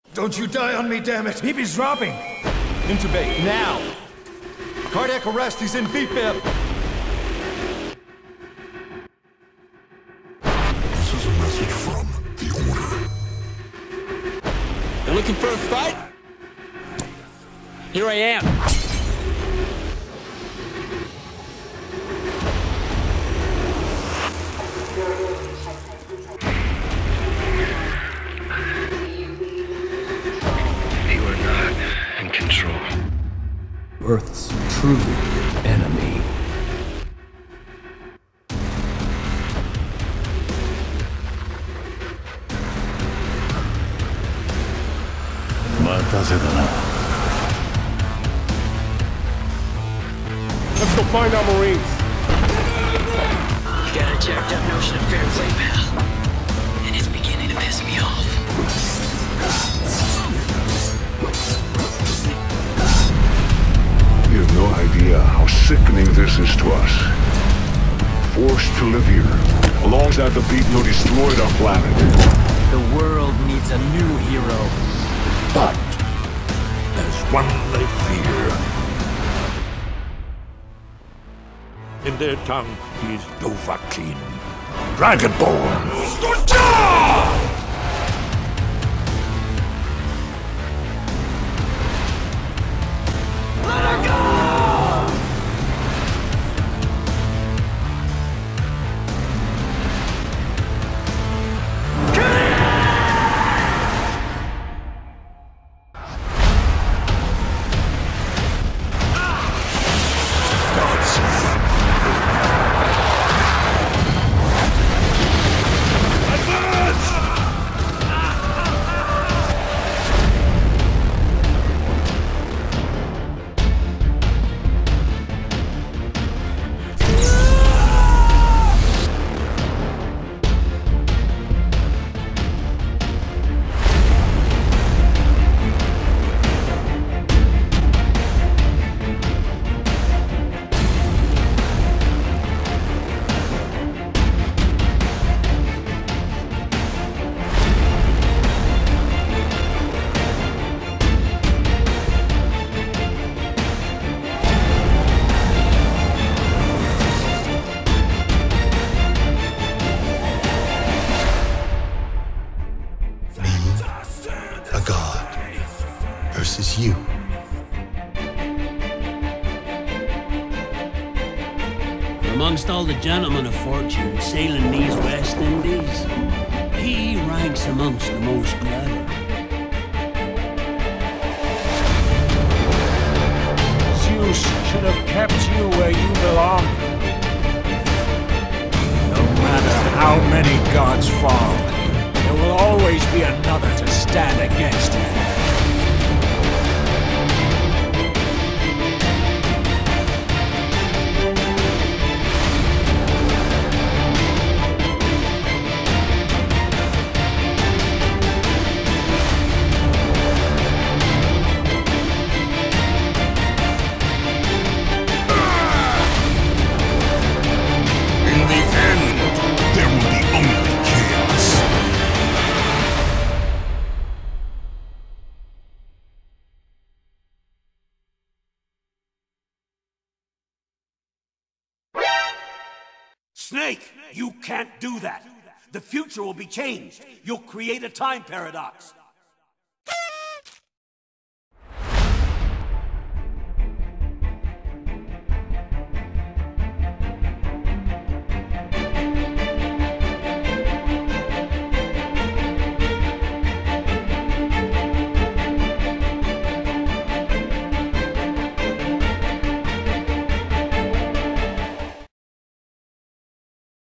Don't you die on me, damn it! He's dropping! Intubate, now! Cardiac arrest, he's in VFib! This is a message from the Order. You're looking for a fight? Here I am. You are not in control. Earth's true enemy. Let's go find our Marines! You got a jacked up notion of fair play, pal. And it's beginning to piss me off. You have no idea how sickening this is to us. Forced to live here, alongside the people who destroyed our planet. The world needs a new hero. But there's one they fear. In their tongue, he's Dovahkiin, Dragonborn. Let her go! A god versus you. Amongst all the gentlemen of fortune sailing these West Indies, he ranks amongst the most clever. Zeus should have kept you where you belong. No matter how many gods fall, there will always be another to stand against you. In the end, there will be only chaos. Snake, you can't do that. The future will be changed. You'll create a time paradox.